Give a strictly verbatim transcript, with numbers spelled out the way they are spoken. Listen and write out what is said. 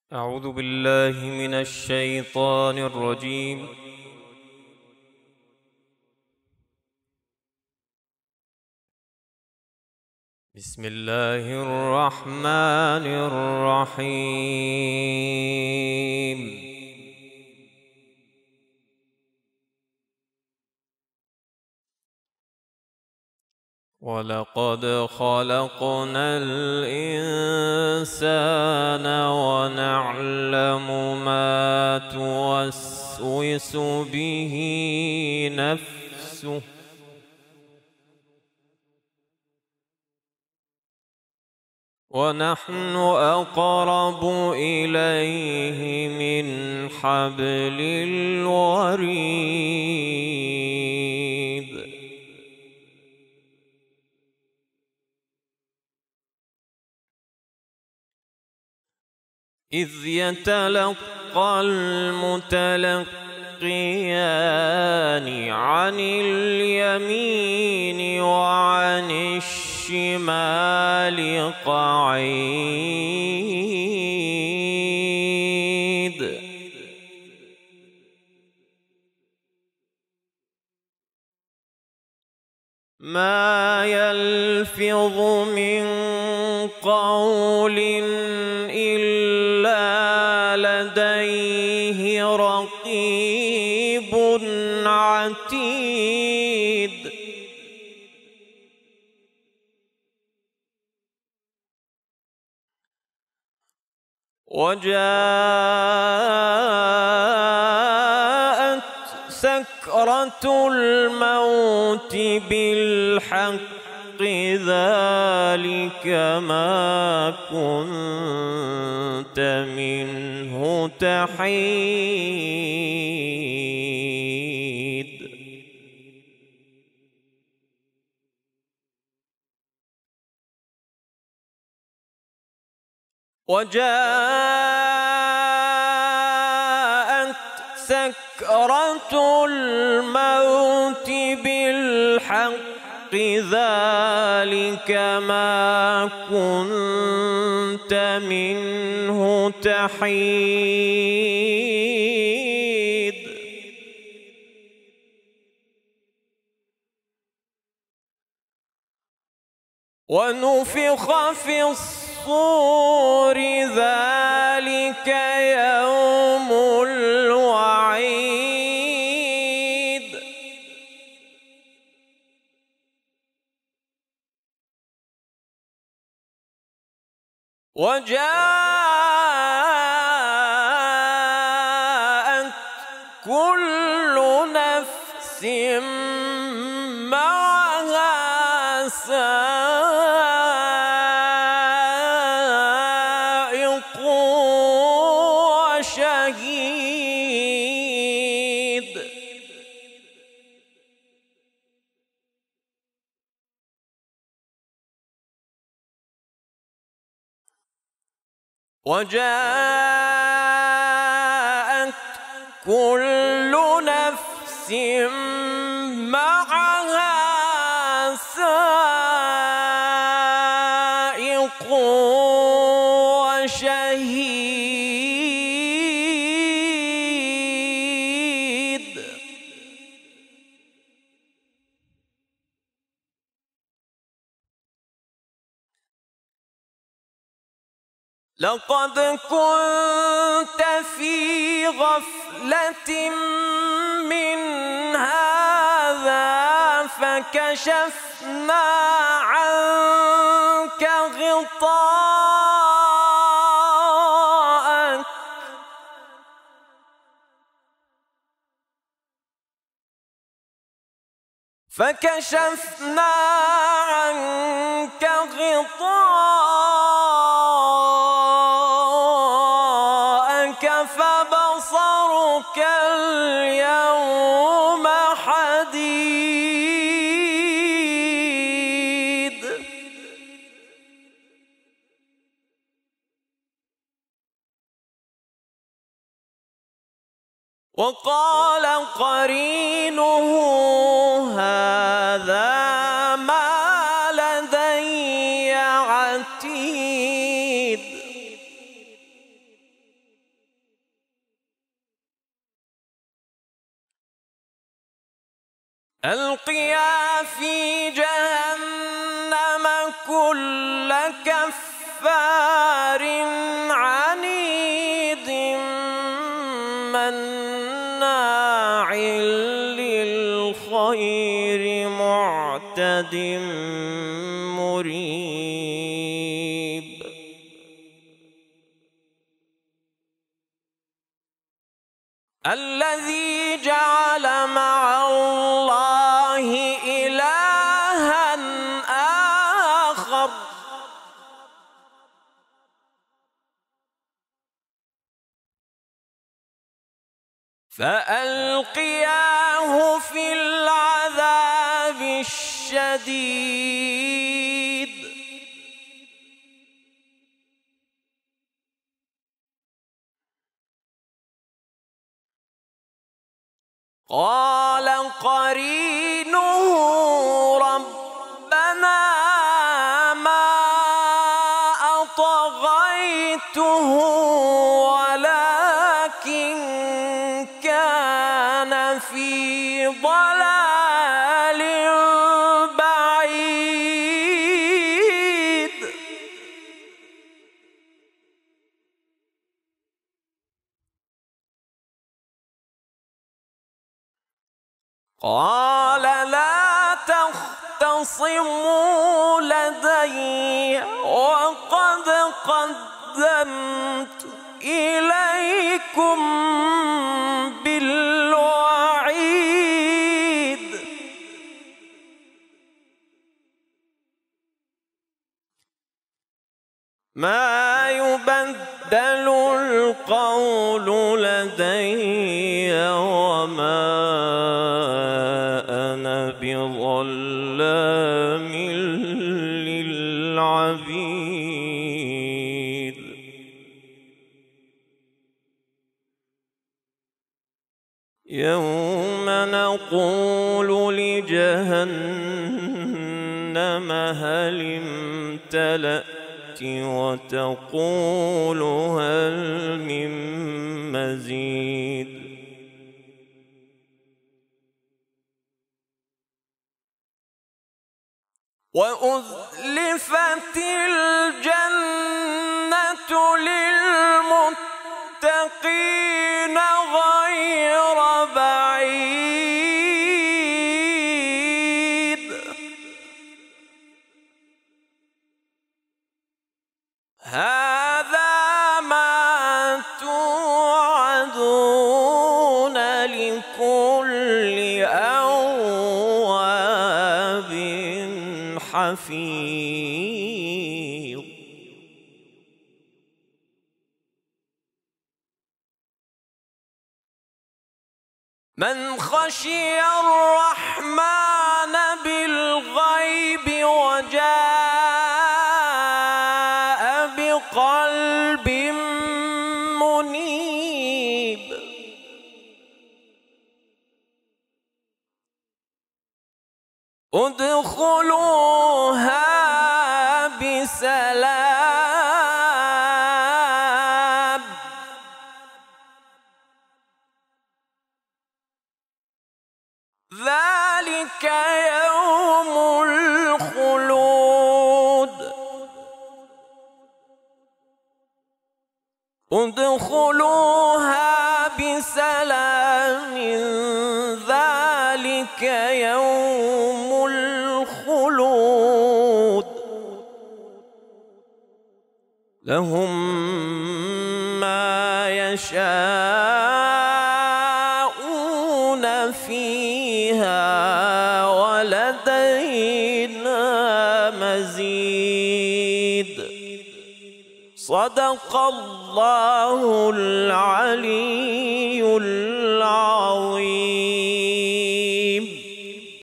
أعوذ بالله من الشيطان الرجيم. بسم الله الرحمن الرحيم. ولقد خلقنا الإنسان ونعلم ما توسوس به نفسه ونحن أقرب إليه من حبل الوريد. إذ يتلقى المتلقيان عن اليمين وعن الشمال قعيد. ما يلفظ من قول إلا لديه رقيب عتيد. وجاءت سكرة الموت بالحق ذلك ما كنت منه تحيد. وجاءت سكرة الموت بالحق ذلك ما كنت منه تحيد. ونفخ في الصور ذلك يوم الوعيد. وجاءت كل نفس معها سائق وشهيد. وجاءت كل نفس معها سائق وشهيد. لقد كنت في غفلة من هذا فكشفنا عنك غطاءك فكشفنا عنك غطاءك فبصرك اليوم حديد. وقال قرينه هذا ما لدي عتيد. ألقيا في جهنم كل كفار عنيد مناع للخير معتد مريب. الذي جعل مع الله إلها آخر فألقياه في العذاب الشديد قال قرينه ربنا ما أطغيته ولكن كان في ضلال بعيد. قال لا تختصموا لدي وقد قدمت إليكم بالوعيد. ما يبدل القول لدي وما أنا بظلام للعبيد. يوم نقول لجهنم هل امتلأت وتقول هل من مزيد. وأزلفت الجنة للمتقين غير بعيد. هذا ما توعدون لكل أواب حفيظ. من خشي الرحمن بالغيب وجاء بقلب منيب. ادخلوها بسلام ذلك يوم الخلود. ادخلوها بسلام ذلك يوم الخلود. لهم ما يشاءون فيها ولدينا مزيد. صدق الله العلي العظيم.